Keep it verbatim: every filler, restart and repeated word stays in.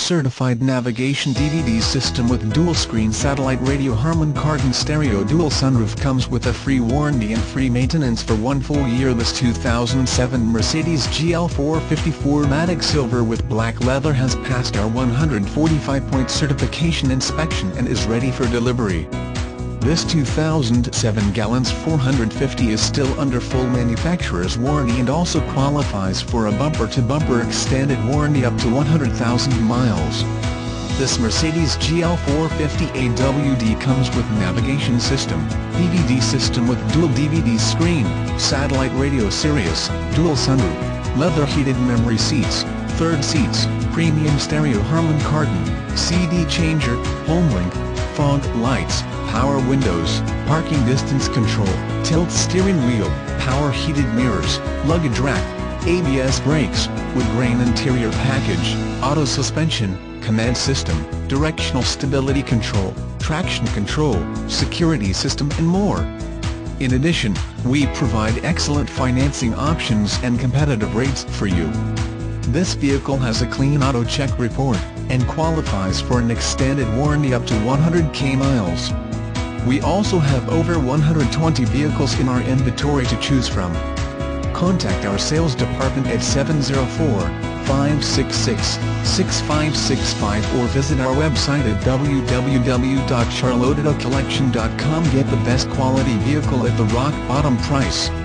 certified navigation D V D system with dual-screen satellite radio Harman Kardon stereo dual sunroof. Comes with a free warranty and free maintenance for one full year. This two thousand seven Mercedes G L four fifty-four Matic Silver with black leather has passed our one hundred forty-five point certification inspection and is ready for delivery. This two thousand seven Gallons four fifty is still under full manufacturer's warranty and also qualifies for a bumper-to-bumper extended warranty up to one hundred thousand miles. This Mercedes G L four fifty A W D comes with navigation system, D V D system with dual D V D screen, satellite radio Sirius, dual sunroof, leather heated memory seats, third seats, premium stereo Harman Kardon, C D changer, HomeLink, fog lights, power windows, parking distance control, tilt steering wheel, power heated mirrors, luggage rack, A B S brakes, wood grain interior package, auto suspension, command system, directional stability control, traction control, security system and more. In addition, we provide excellent financing options and competitive rates for you. This vehicle has a clean auto check report, and qualifies for an extended warranty up to one hundred K miles. We also have over one hundred twenty vehicles in our inventory to choose from. Contact our sales department at seven zero four, five six six, six five six five or visit our website at w w w dot charlotte auto collection dot com. Get the best quality vehicle at the rock bottom price.